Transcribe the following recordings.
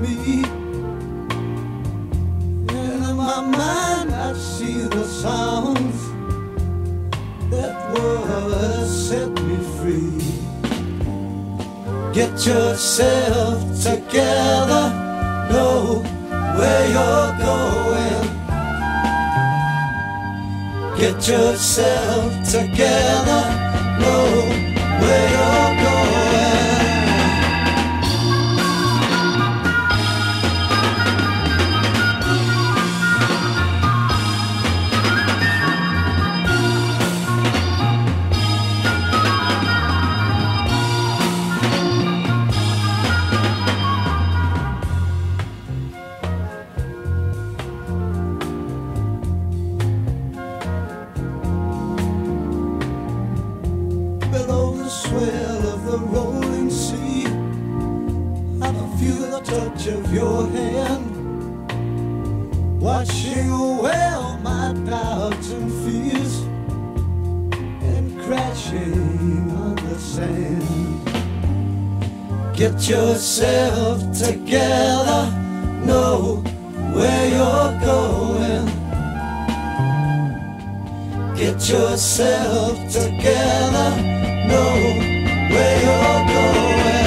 me. And in my mind I see the sounds that would set me free. Get yourself together, know where you're going. Get yourself together, know where you're going. Below the swell of the rolling sea, I feel the touch of your hand, washing away all my doubts and fears, and crashing on the sand. Get yourself together, know where you're going. Get yourself together, know where you're going.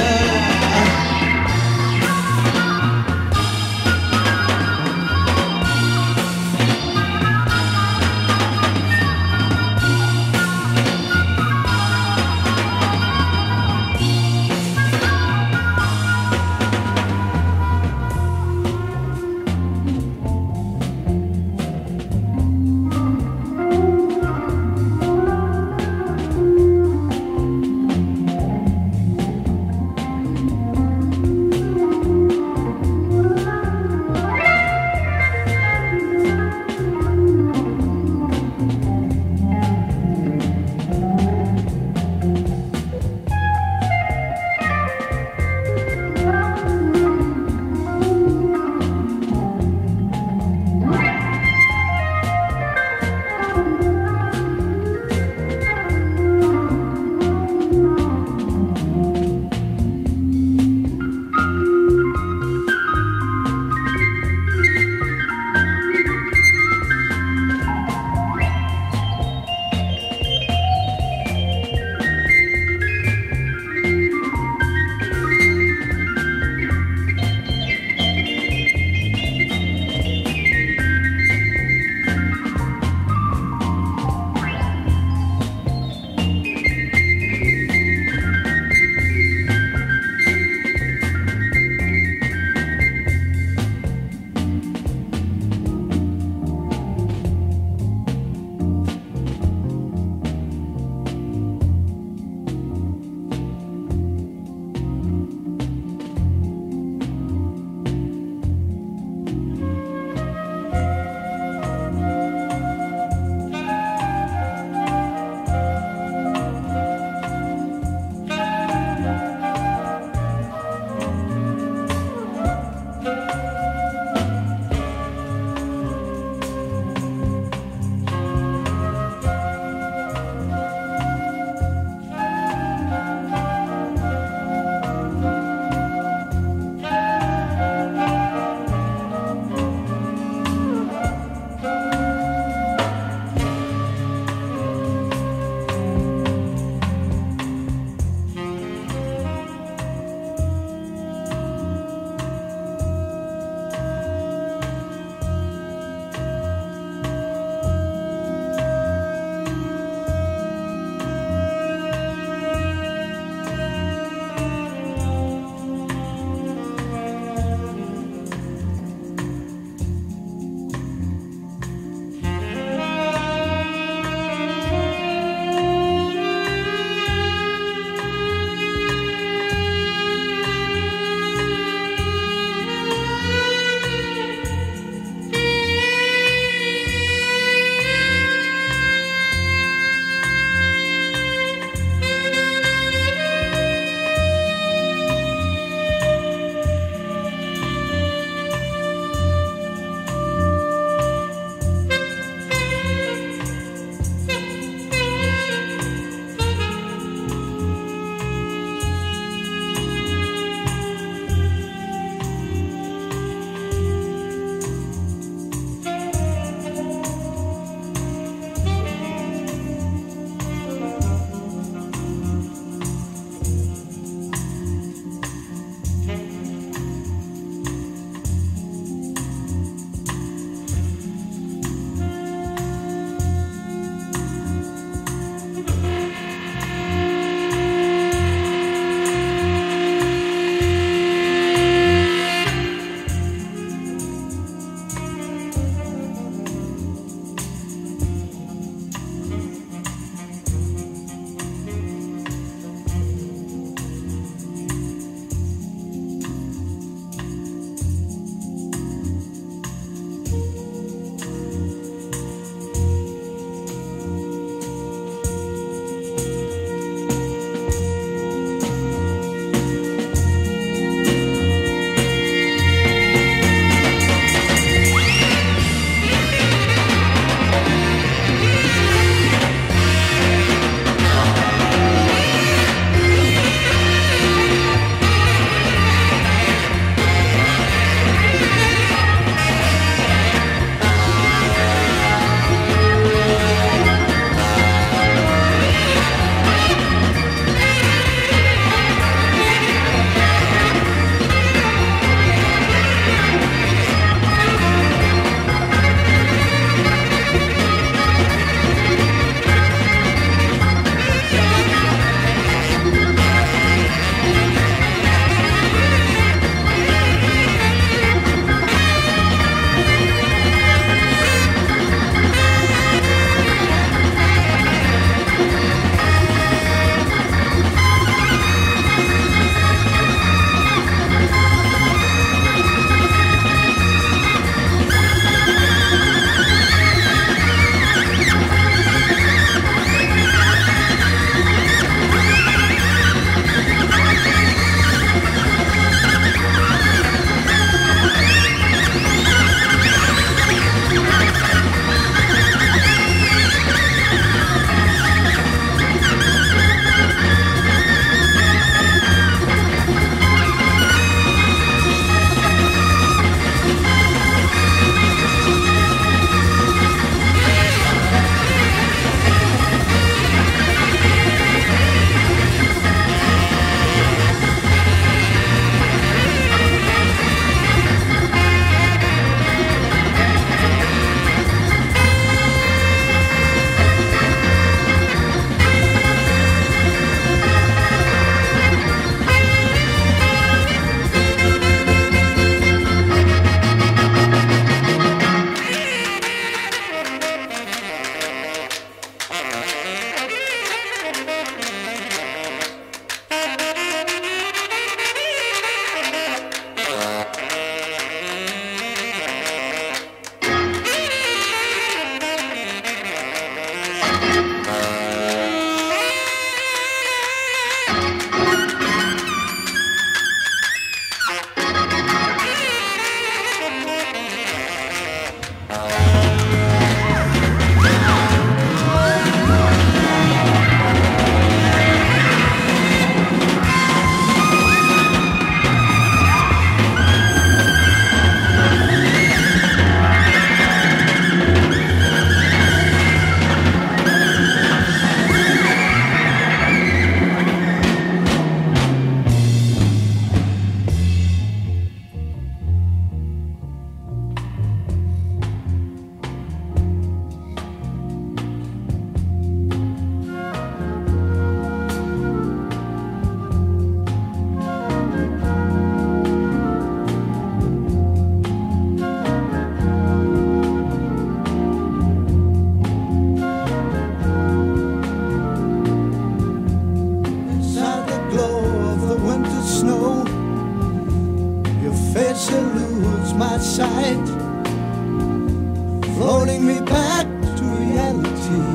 lose my sight, floating me back to reality,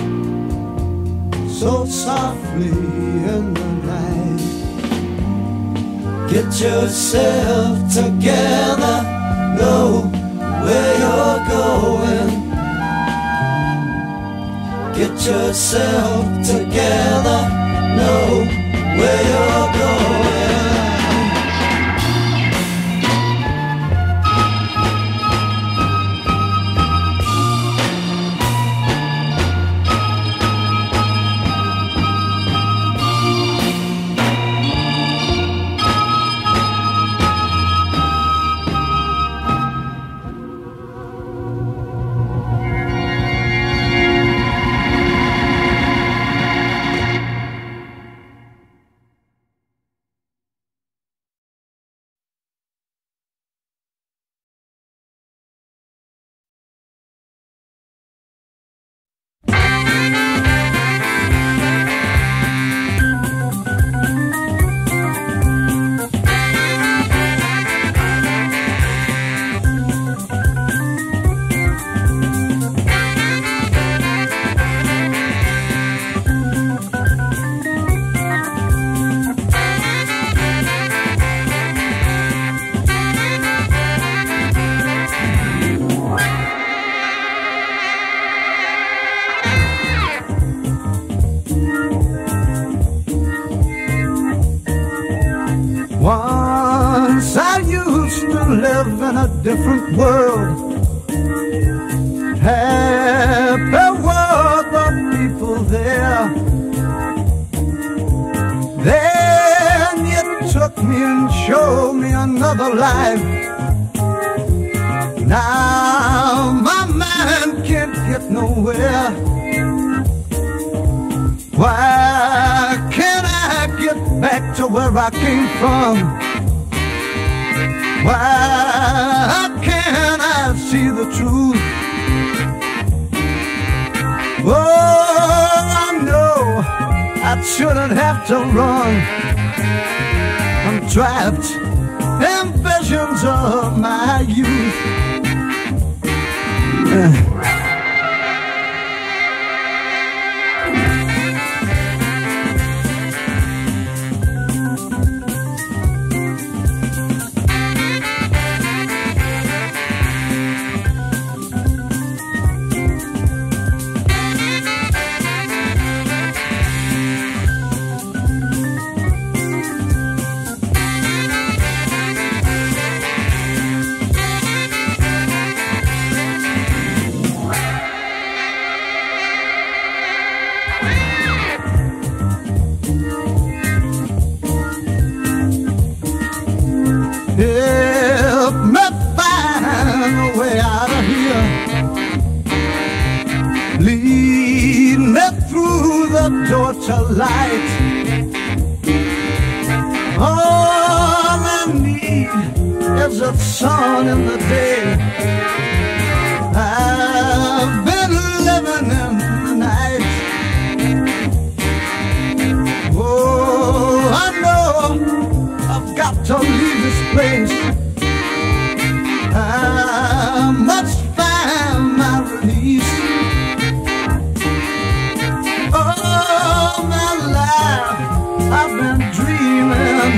so softly in the night. Get yourself together, know where you're going. Get yourself together, know where you're going. Once I used to live in a different world, happy were the people there. Then you took me and showed me another life. Now my mind can't get nowhere. Why can't I get back to where I came from? Why can't I see the truth? Oh, I know I shouldn't have to run. I'm trapped in visions of my youth. Help me find a way out of here. Lead me through the door to light. All I need is a sun in the day. I've been living in the night. Oh, I know I've got to leave this place. I must find my release. All my life I've been dreaming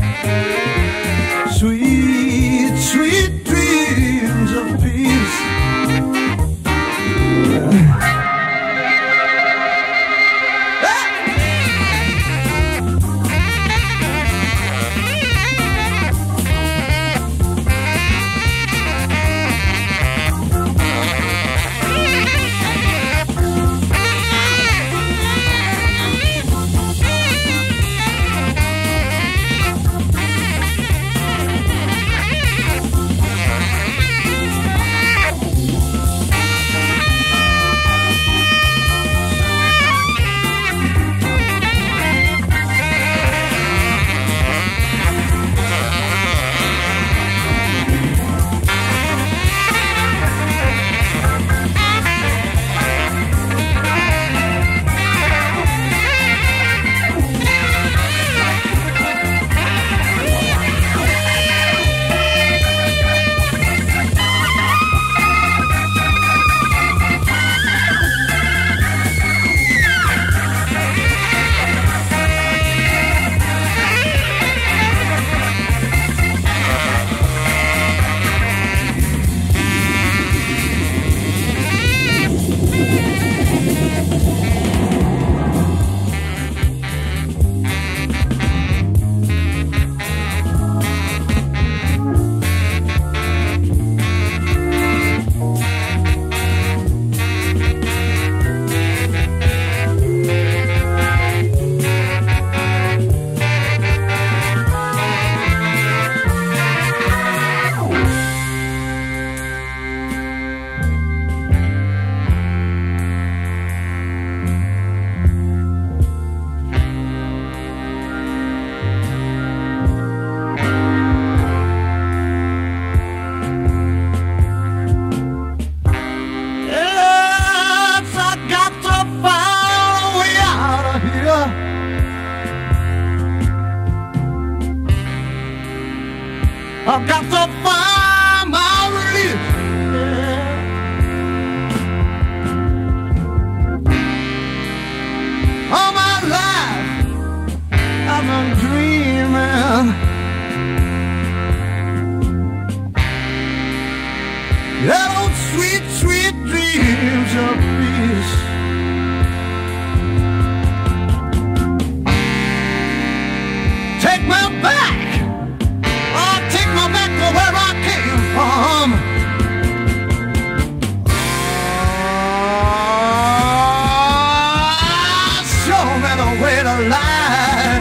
sweet, sweet dreams of peace. I've got to find my relief. Yeah. All my life I've been dreaming. Yeah, those sweet, sweet dreams of peace. Take me back, oh, take me back to where I came from. Oh, show me the way to lie.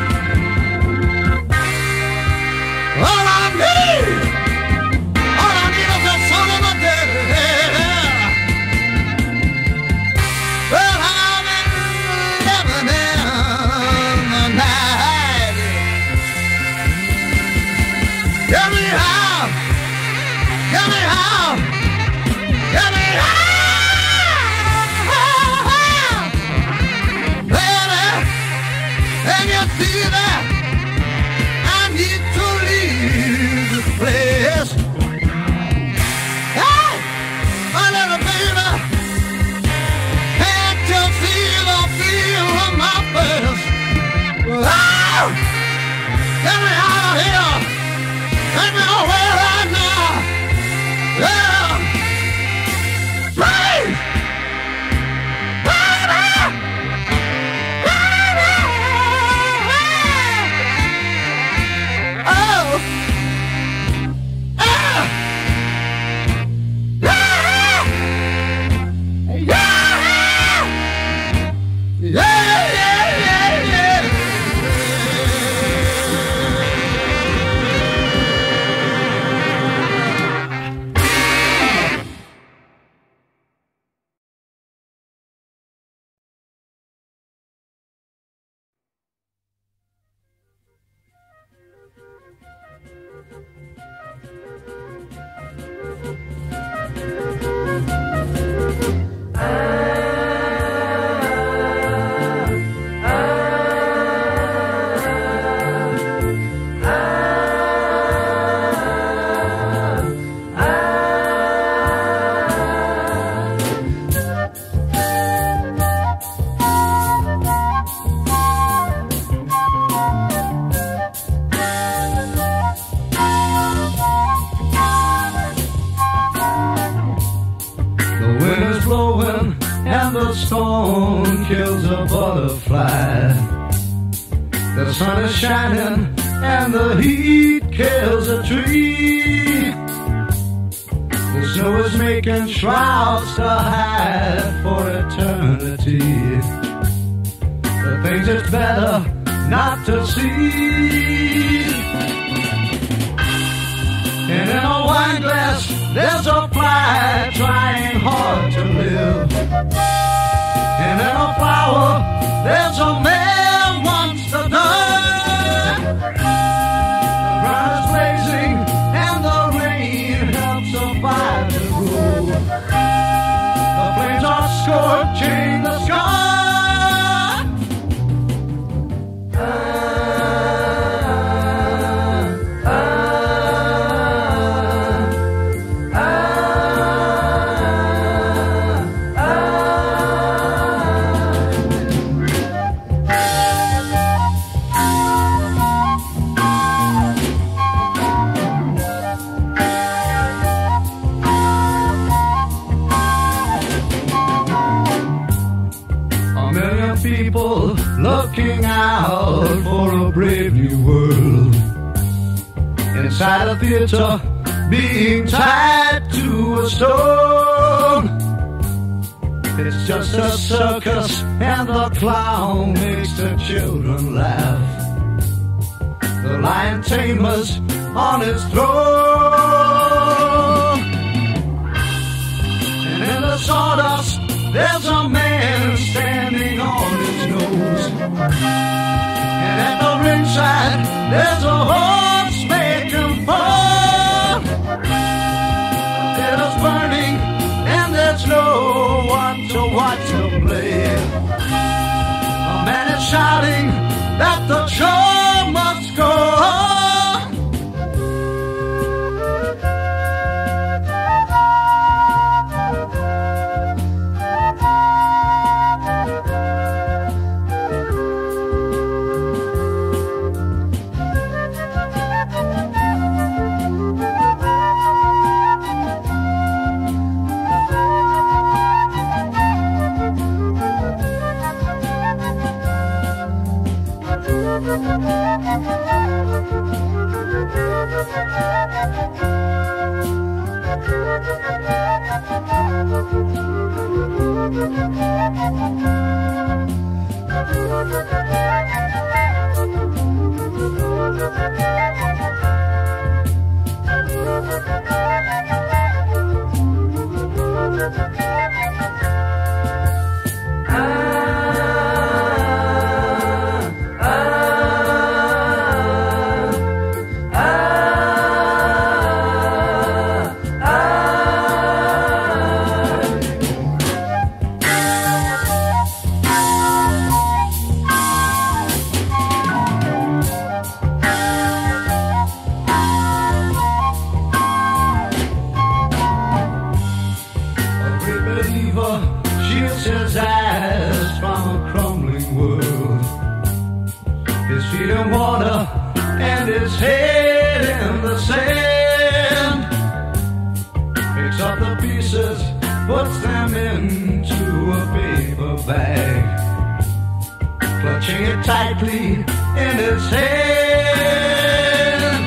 All I need is the son of a daddy. Well, I've been living in the night. Get me out, get me out, get me out, baby. And you see that I need to leave this place. Hey, my little baby, can't you see the feel of my face? Oh, get me out of here. Take me away right now. Yeah. Please. Baby. Baby. Oh. Yeah. Yeah. Yeah. Yeah. And the storm kills a butterfly. The sun is shining and the heat kills a tree. The snow is making shrouds to hide for eternity. The things it's better not to see. And in a wine glass there's a fly trying hard to live. And in a flower there's a man wants to die. The ground is blazing and the rain helps the fire to grow. The flames are scorching the sky. People looking out for a brave new world. Inside a theater, being tied to a stone. It's just a circus and the clown makes the children laugh. The lion tamer's on his throne. And in the sawdust there's a man standing on his nose. And at the ringside there's a horse making fun. The theater's burning and there's no one to watch them play. A man is shouting that the show must go on. Shields his eyes from a crumbling world. His feet in water and his head in the sand. Picks up the pieces, puts them into a paper bag, clutching it tightly in his hand.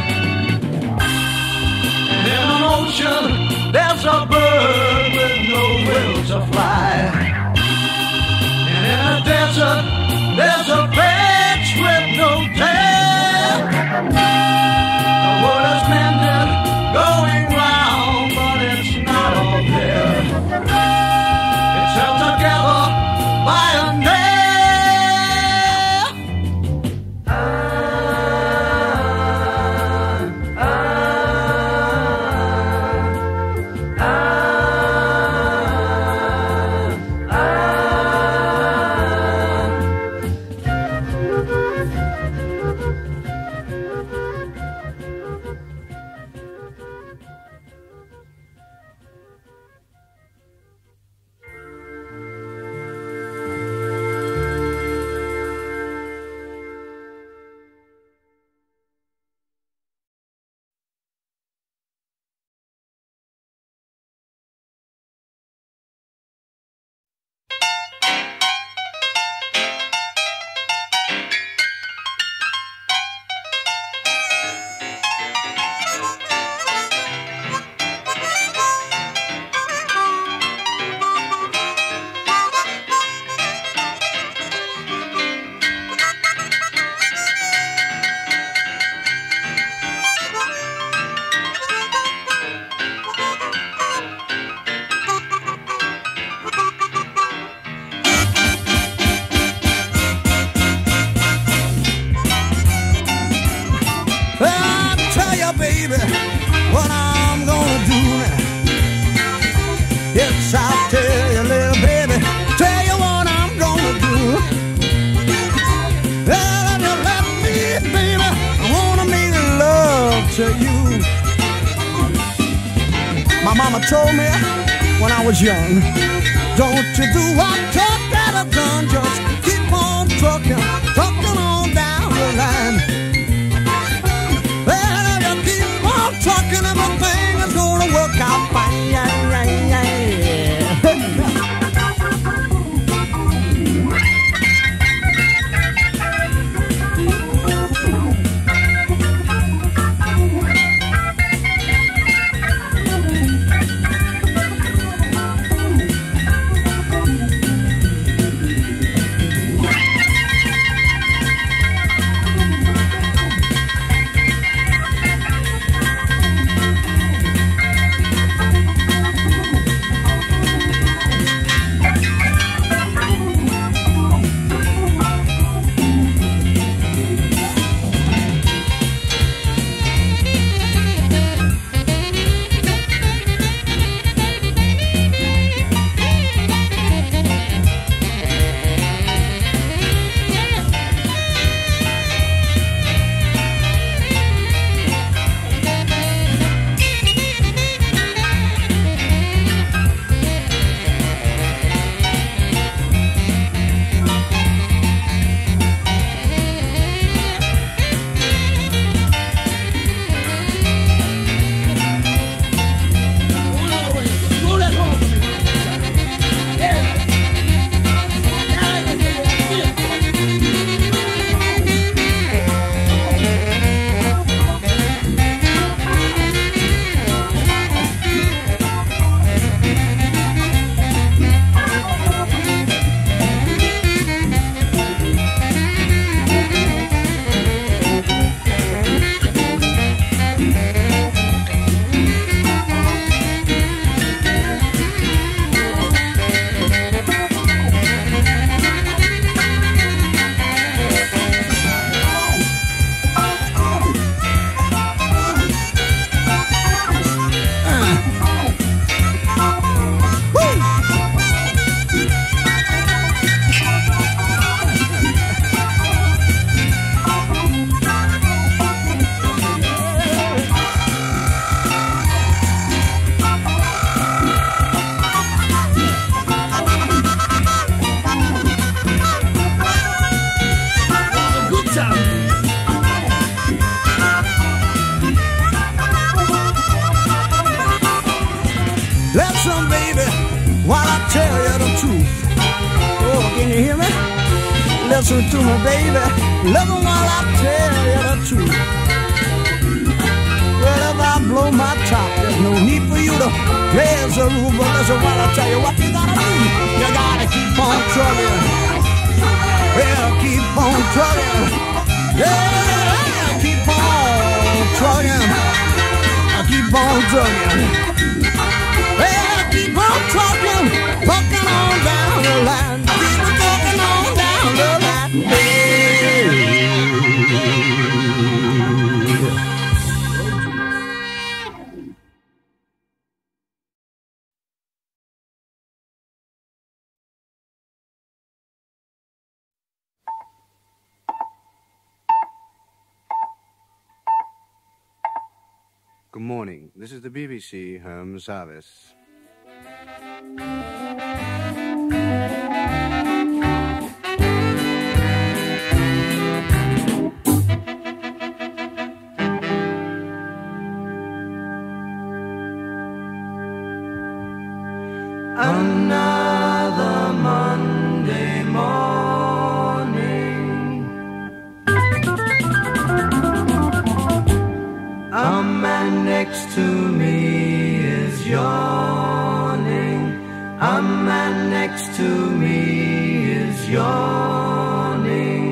And in an ocean, there's a bird with no will to fly. And in a desert, there's a patch with no tail. The world is mended, going round, but it's not all there. It's held together by a nail. Baby, what I'm gonna do now. Yes, I'll tell you, little baby, tell you what I'm gonna do. Well, if you let me, baby, I wanna make love to you. My mama told me when I was young, don't you do what talk that I've done, just keep on trucking, trucking on down the line. Talking everything is gonna work out fine. listen, baby, while I tell you the truth. Oh, can you hear me? Listen to me, baby. Listen while I tell you the truth. Well, if I blow my top, there's no need for you to raise the roof. But listen while I tell you what you gotta do. You gotta keep on trucking. Well, keep on trucking. Yeah, keep on trucking. Keep on trucking. Well, keep on trucking. Trucking on down the line. Keep on trucking on down the line. Hey. Good morning. This is the BBC Home Service. Another Monday morning, a man next to me is yawning. A man next to me is yawning.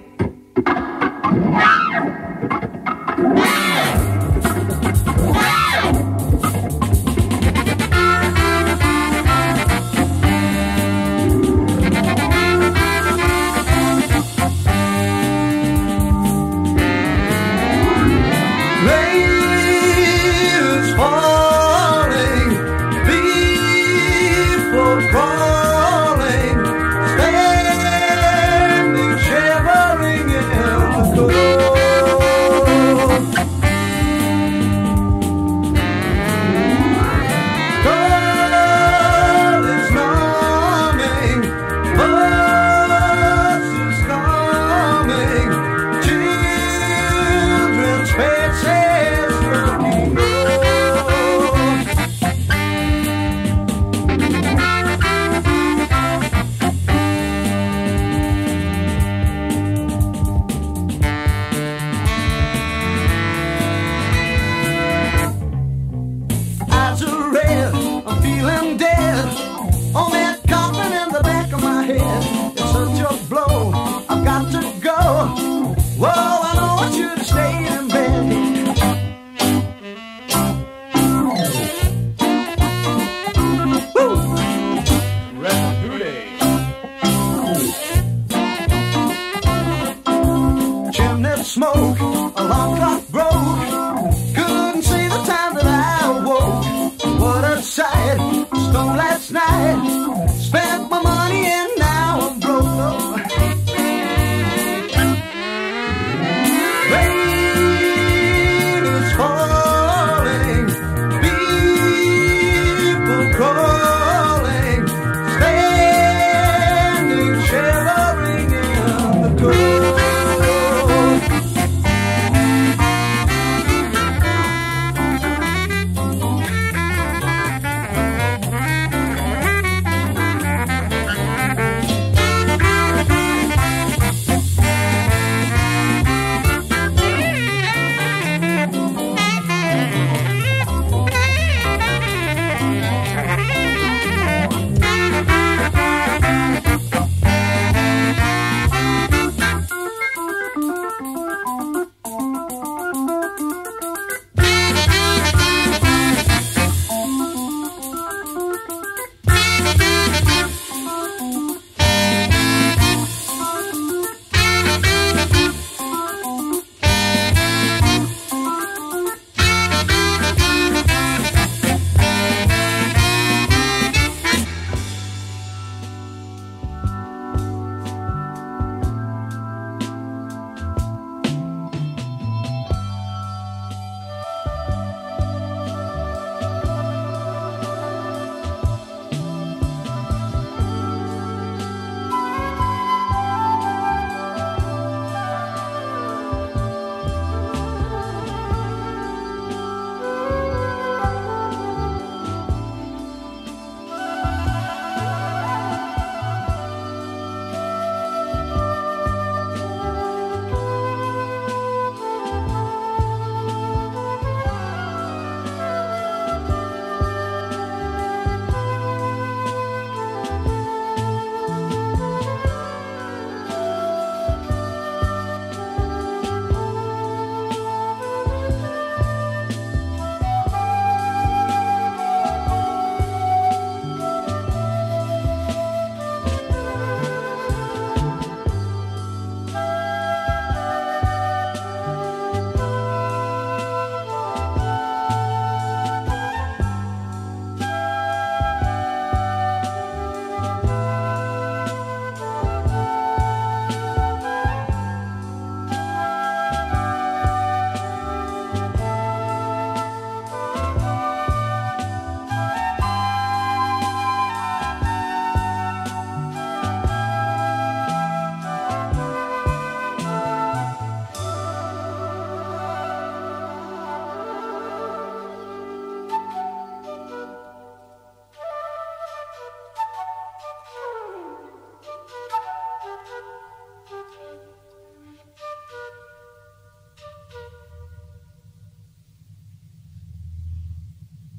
Smoke, alarm clock broke. Couldn't see the time that I awoke. What a sight! Stole last night. Spent my money and now I'm broke. Rain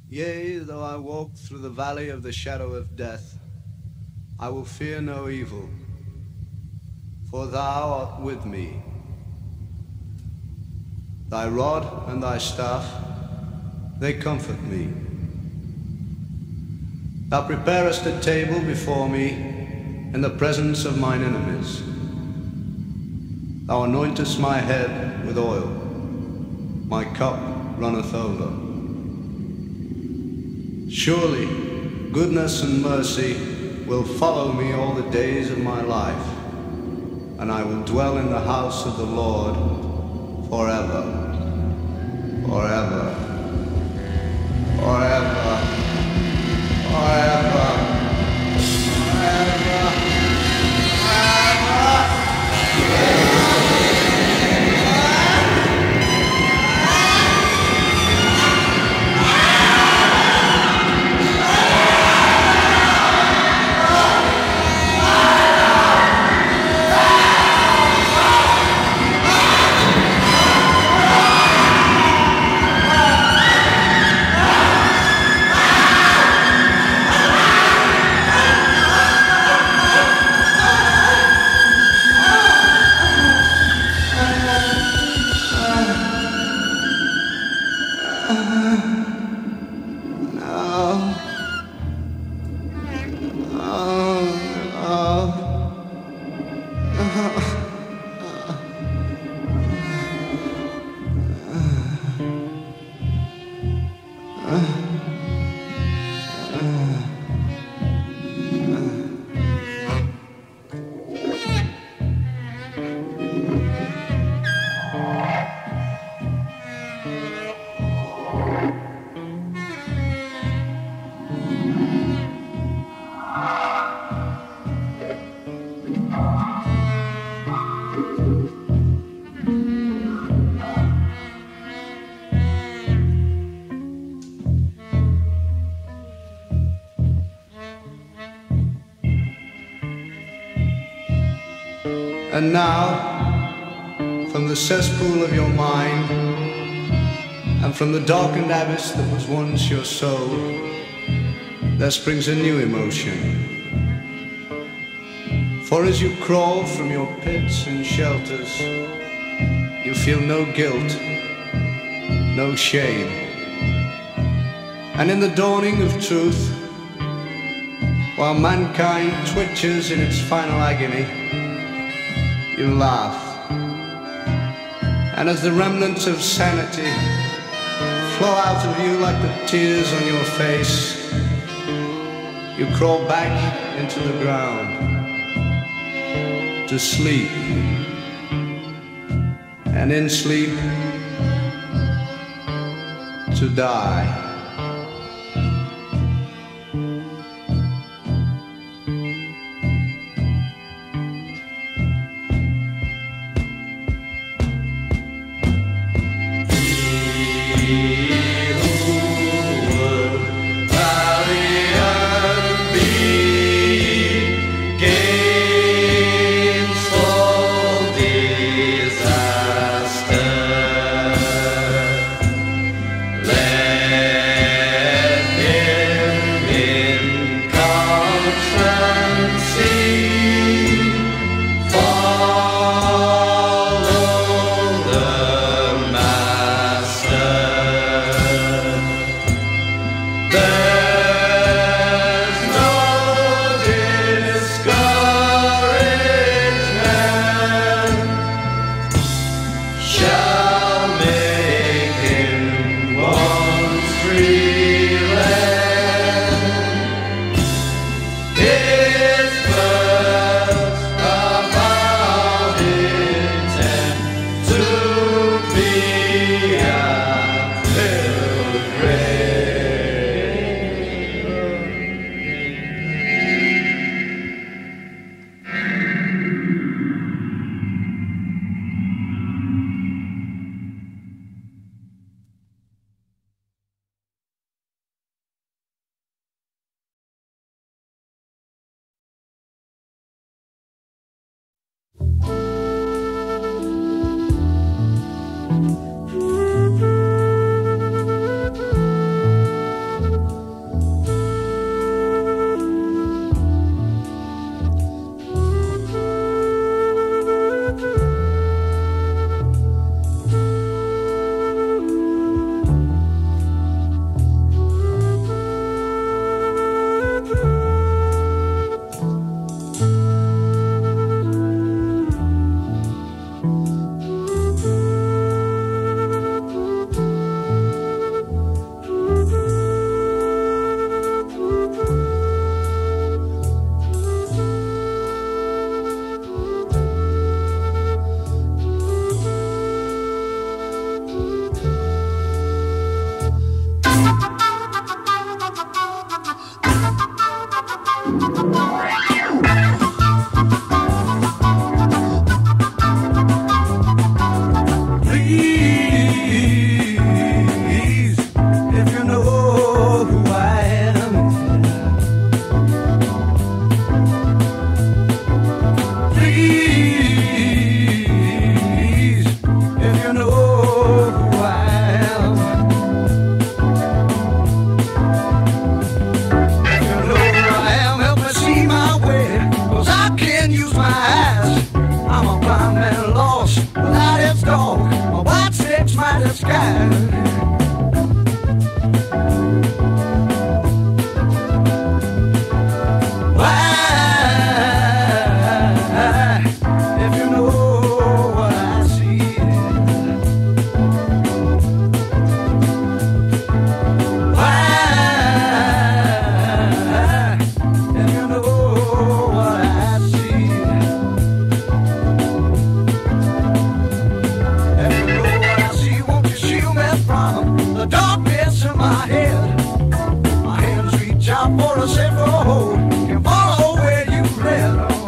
Yea, though I walk through the valley of the shadow of death, I will fear no evil, for thou art with me. Thy rod and thy staff, they comfort me. Thou preparest a table before me in the presence of mine enemies. Thou anointest my head with oil, my cup runneth over. Surely goodness and mercy will follow me all the days of my life, and I will dwell in the house of the Lord forever, forever, forever, forever, forever, forever. And now, from the cesspool of your mind, and from the darkened abyss that was once your soul, there springs a new emotion. For as you crawl from your pits and shelters, you feel no guilt, no shame. And in the dawning of truth, while mankind twitches in its final agony, you laugh. And as the remnants of sanity flow out of you like the tears on your face, you crawl back into the ground to sleep. And in sleep, to die. out for a safe road, can follow where you led on.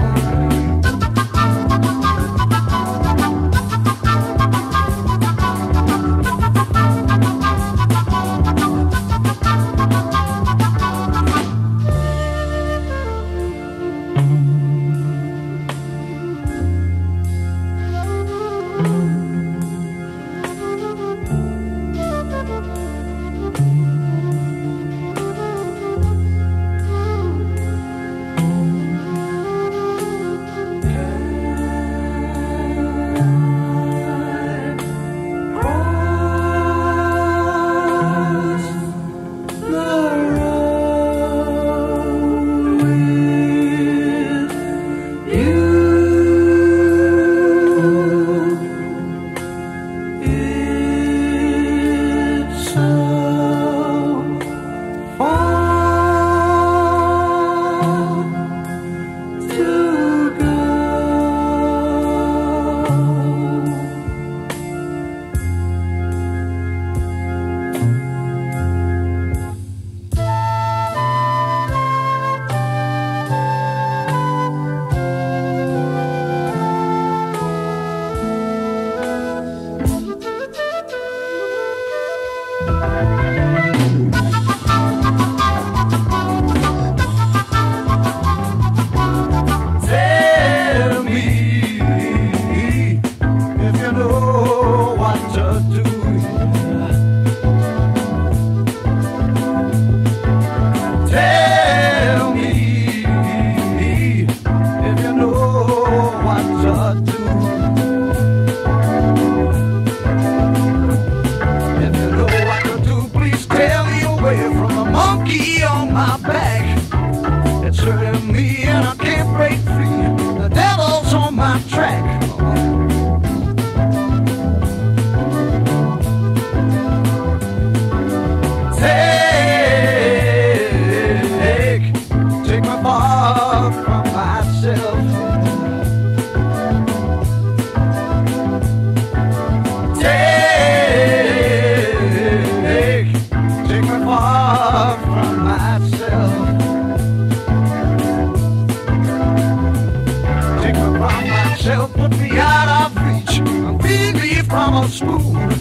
Put me out of reach, feed me from a spoon.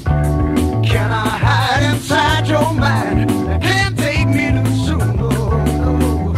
Can I hide inside your mind? That can't take me too soon. No, no.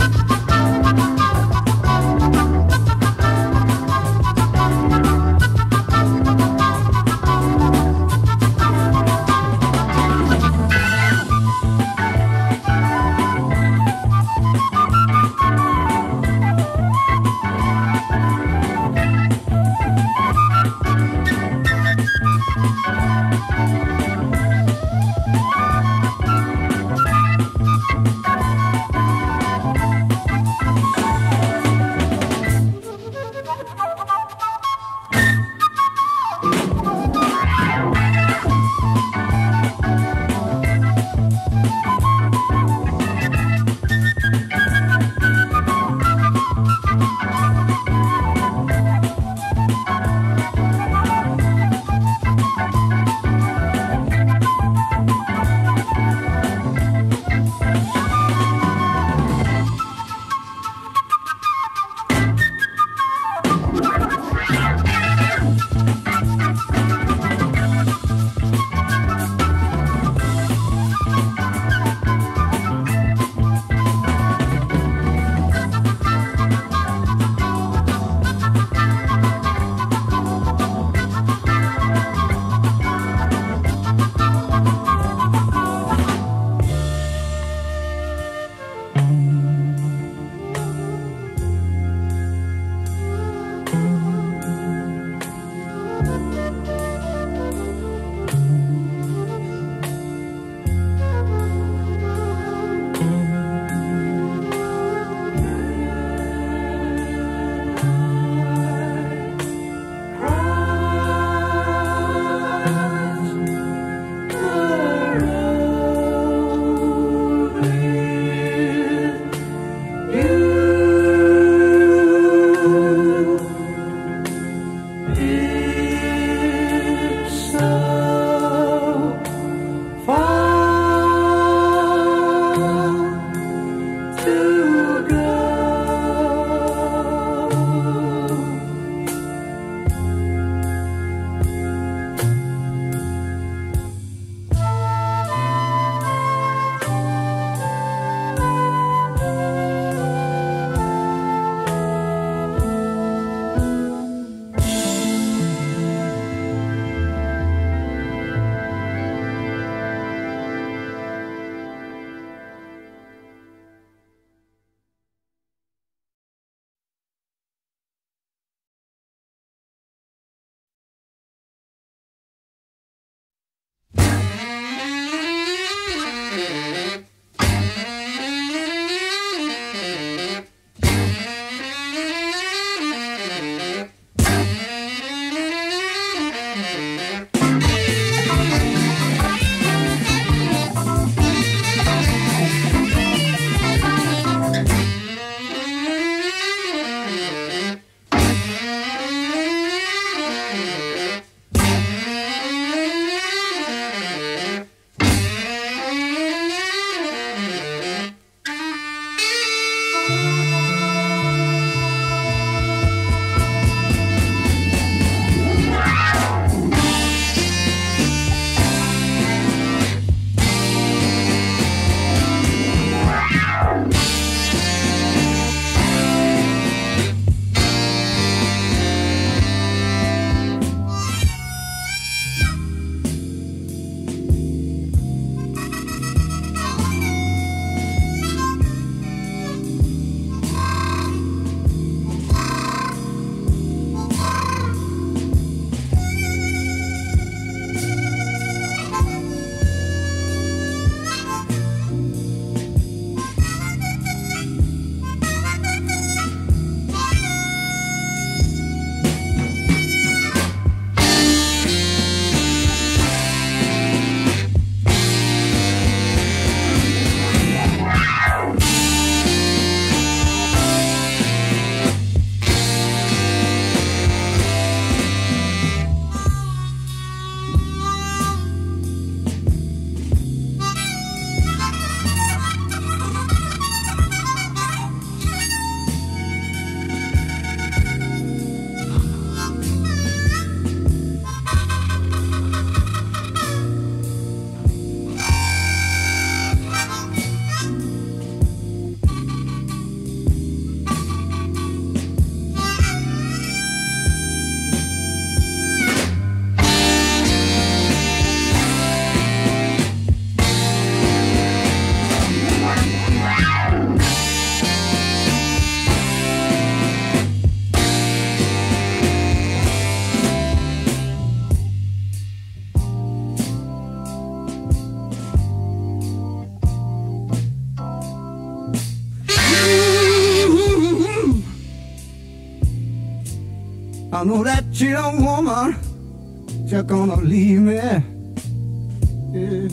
I know that cheating woman just gonna leave me. Yeah.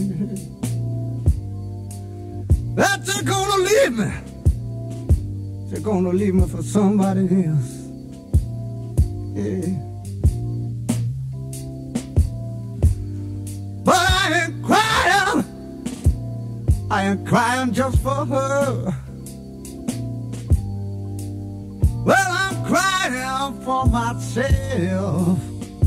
That just gonna leave me. Just gonna leave me for somebody else. Yeah. But I ain't crying. I ain't crying just for her. Well, I'm crying for myself.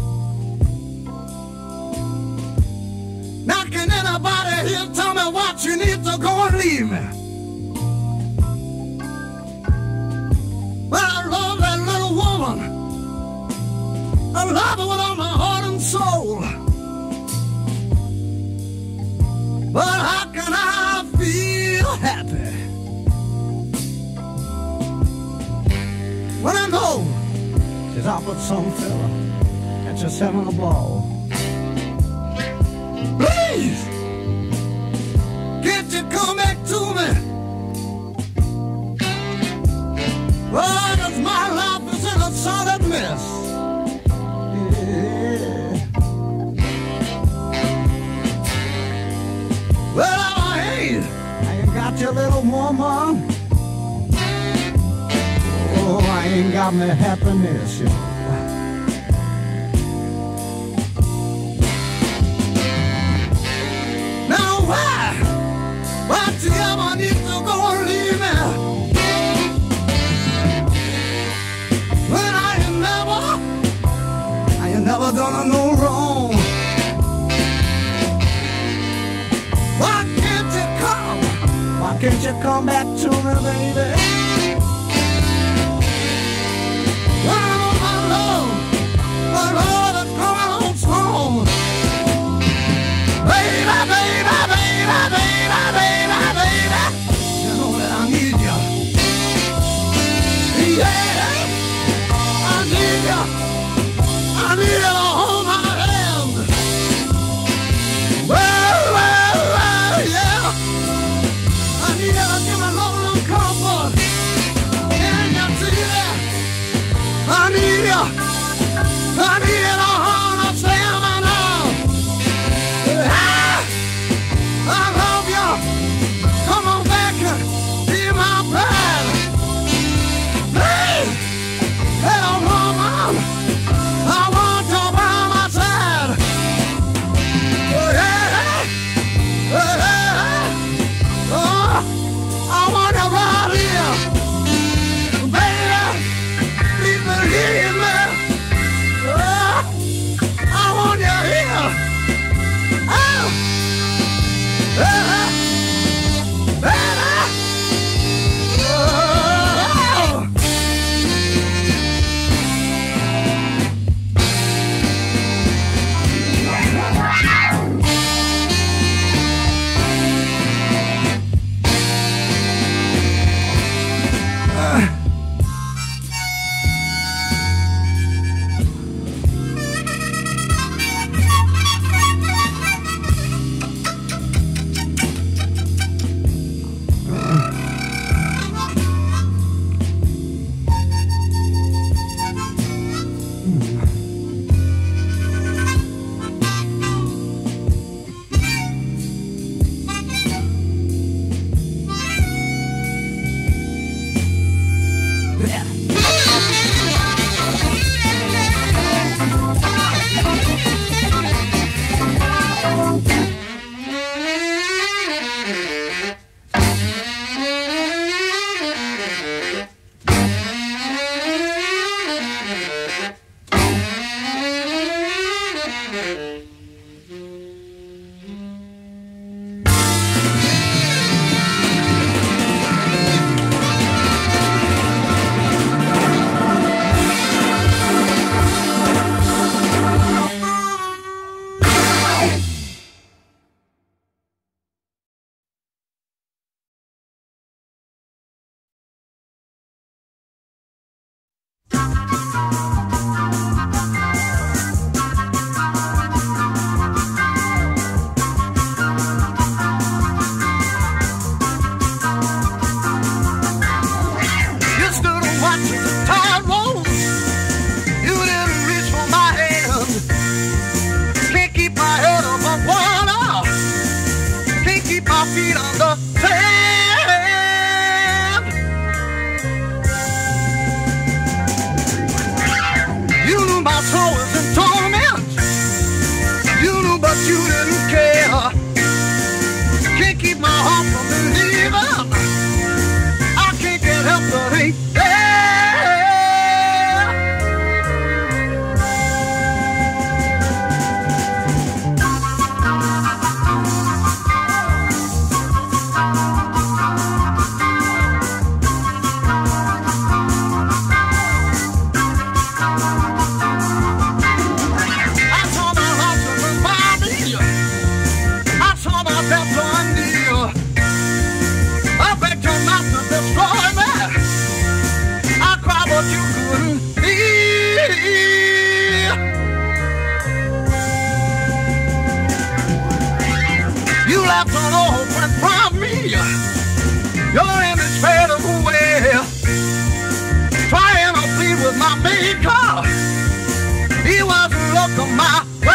Now, can anybody here tell me what you need to go and leave me? Well, I love that little woman. I love her with all my heart and soul. But how can I feel happy when I know she's out with some fella and just having a ball? Please, can't you come back to me? Oh, 'cause my life is in a solid mess. Yeah. Well, I ain't got your little woman. Oh, I ain't got my happiness, you know. Now why do you ever need to go and leave me? When I ain't never done no wrong. Why can't you come? Why can't you come back to me, baby? When I'm on my love is coming home strong. Baby, baby, baby, baby, baby, baby, you know that I need you. Yeah, I need you. I need you to hold my hand. Well, yeah. I need you to give me love and comfort. Can you see that? I need you. I need you to understand me now. I love you. Come on back and be my bride. Please, little woman, I want you by my side. Oh, I want you right here. Baby, please believe me. Oh, He was looking my way.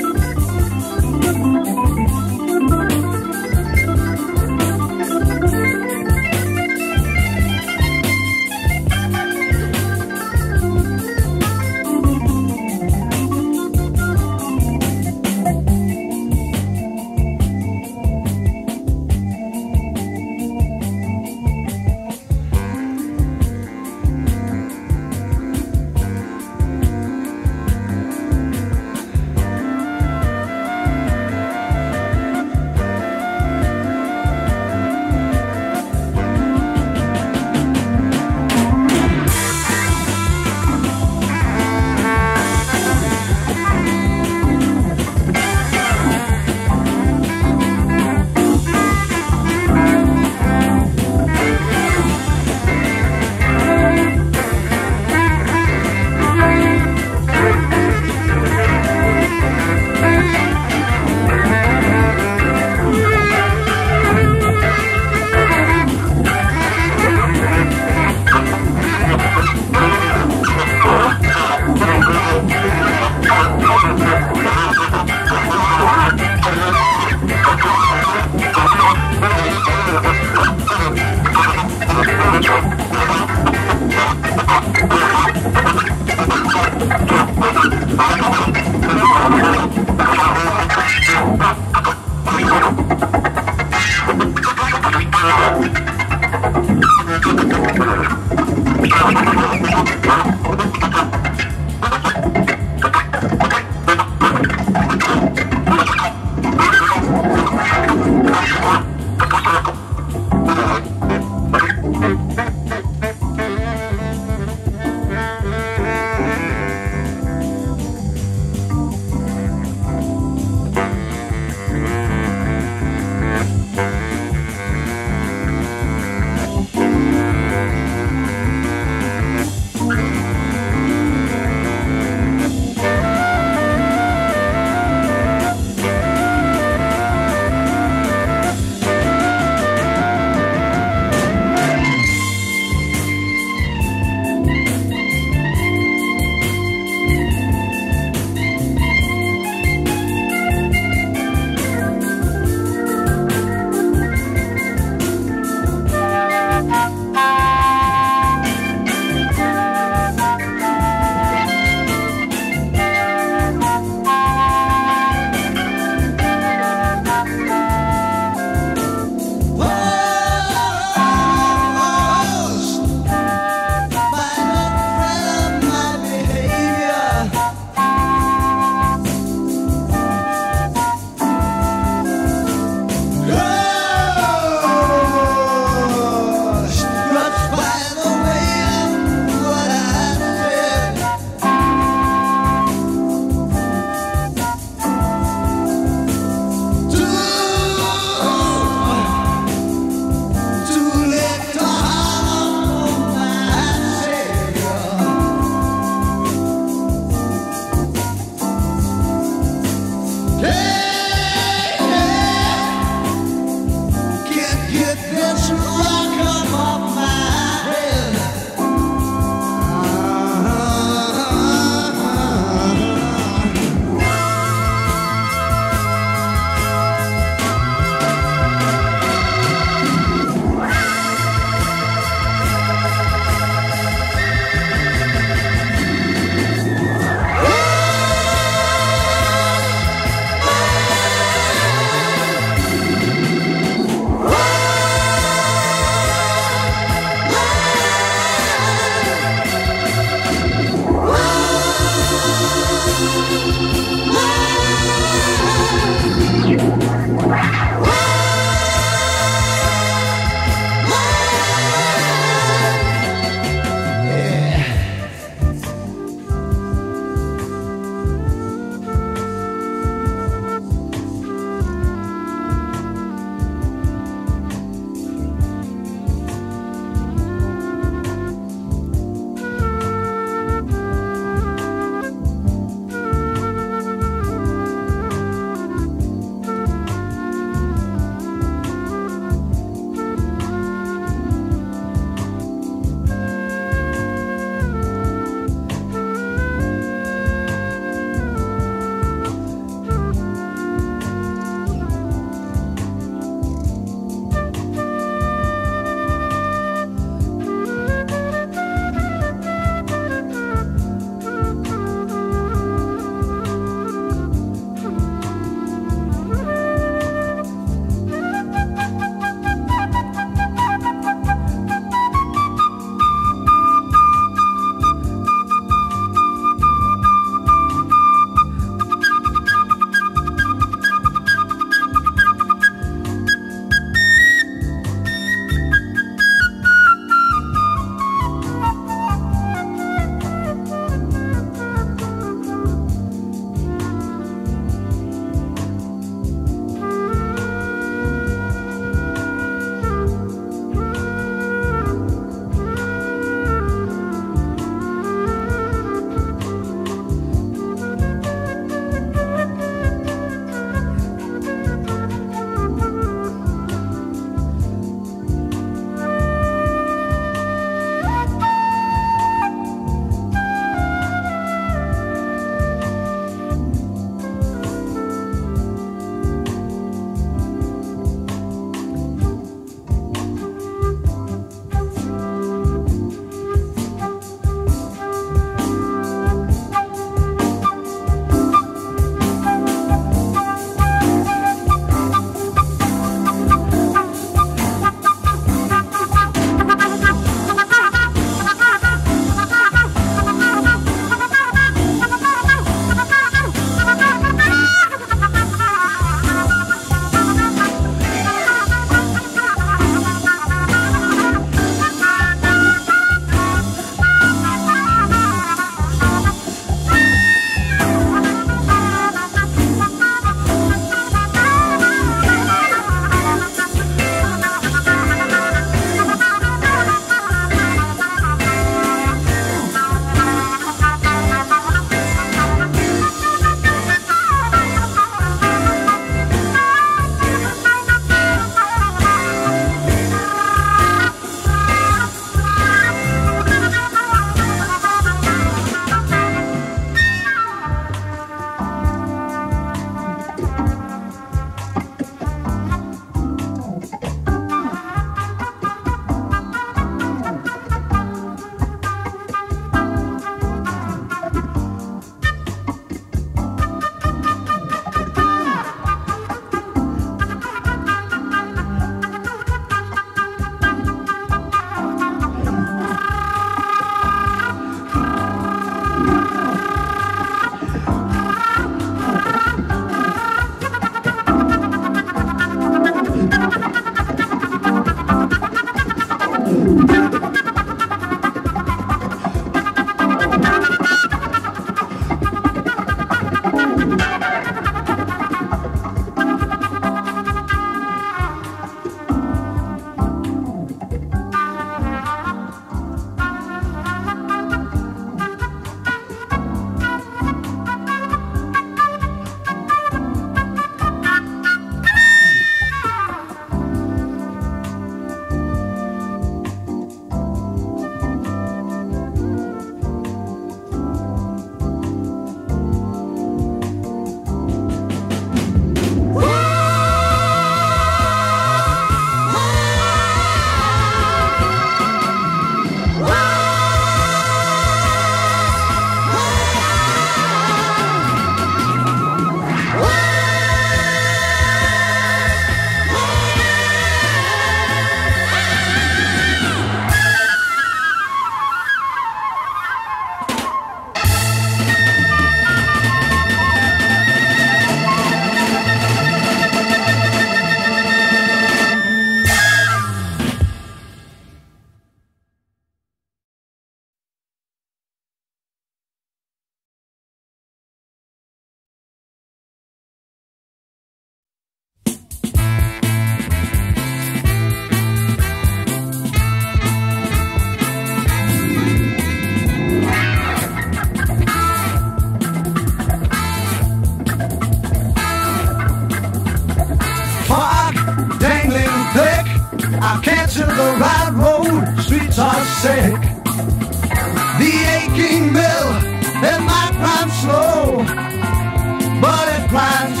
hearts are sick. The aching mill, it might run slow, but it runs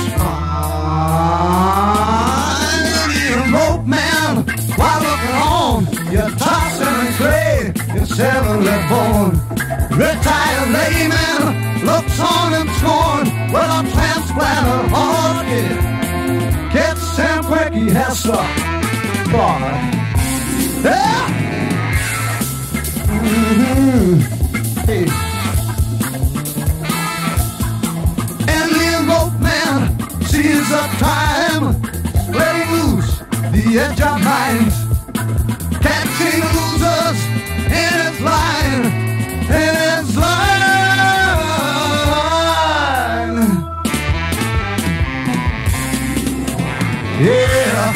fine. You rope man, while looking on, you're tossing and trade, you're severely born. Retired layman looks on in scorn, well, a transplanter orchid. Get Sam Quickie has a bar. Yeah. Hey. And the rope man sees a time letting loose the edge of minds, catching losers in his line, in his line. Yeah.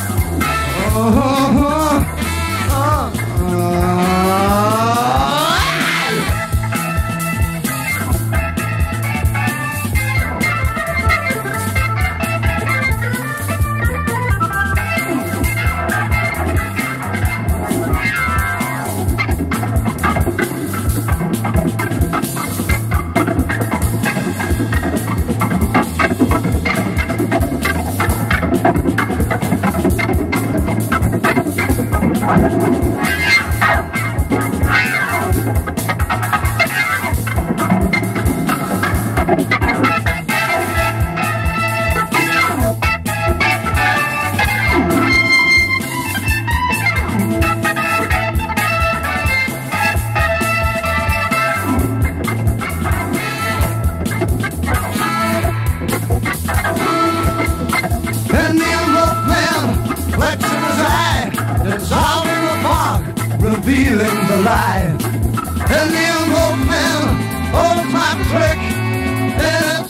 Revealing the lie, and the old man holds my trick, and it's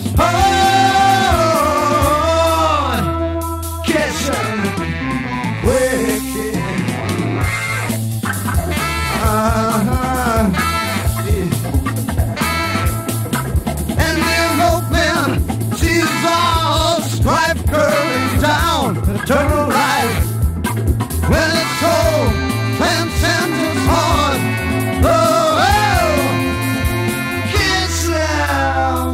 hard kissing wicked. And the old man sees all strife curling down eternal life when it's cold. Transcends his heart. Oh, kiss him.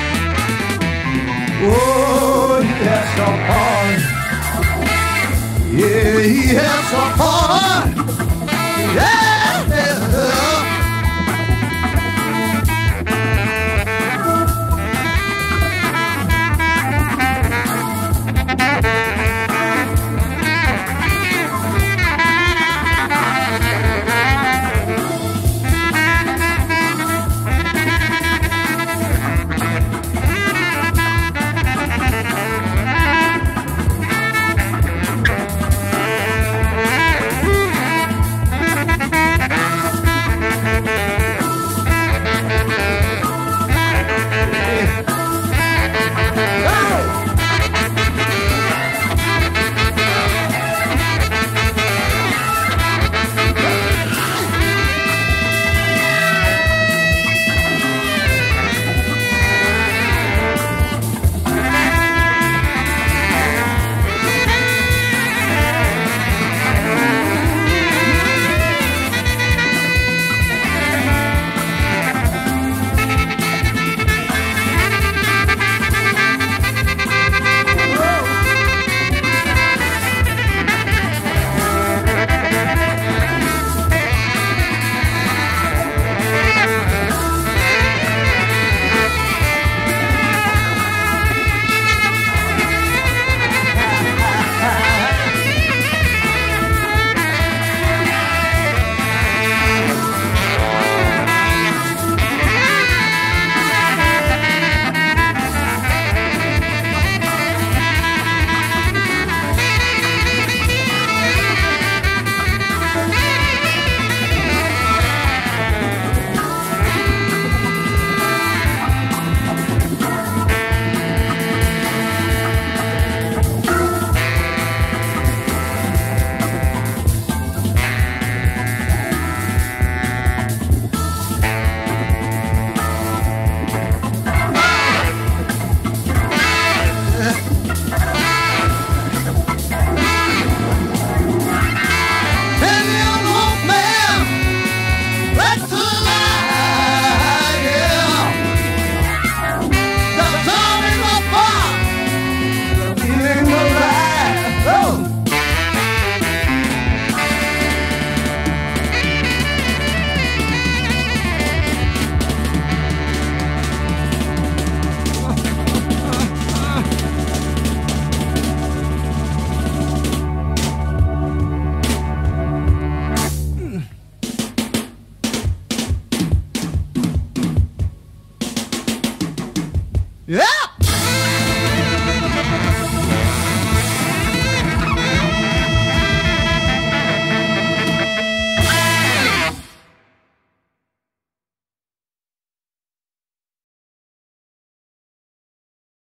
Oh, he has a heart. Yeah, he has a heart.